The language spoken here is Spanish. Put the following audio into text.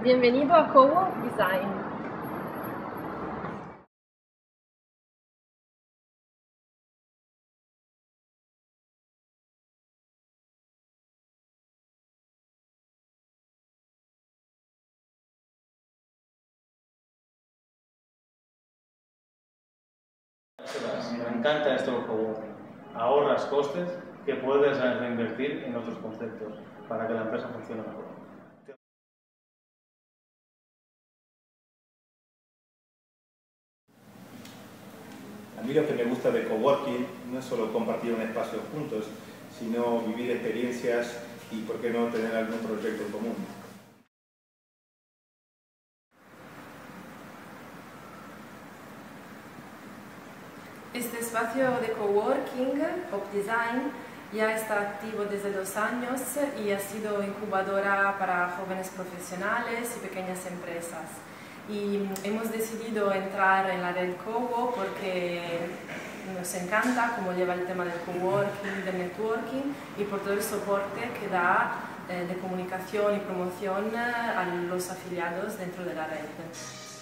Bienvenido a Cowork Design. Me encanta esto del coworking. Ahorras costes que puedes reinvertir en otros conceptos para que la empresa funcione mejor. A mí lo que me gusta de coworking no es solo compartir un espacio juntos, sino vivir experiencias y, por qué no, tener algún proyecto en común. Este espacio de coworking, Pop Design, ya está activo desde 2 años y ha sido incubadora para jóvenes profesionales y pequeñas empresas. Y hemos decidido entrar en la red Cowo porque nos encanta cómo lleva el tema del coworking, del networking y por todo el soporte que da de comunicación y promoción a los afiliados dentro de la red.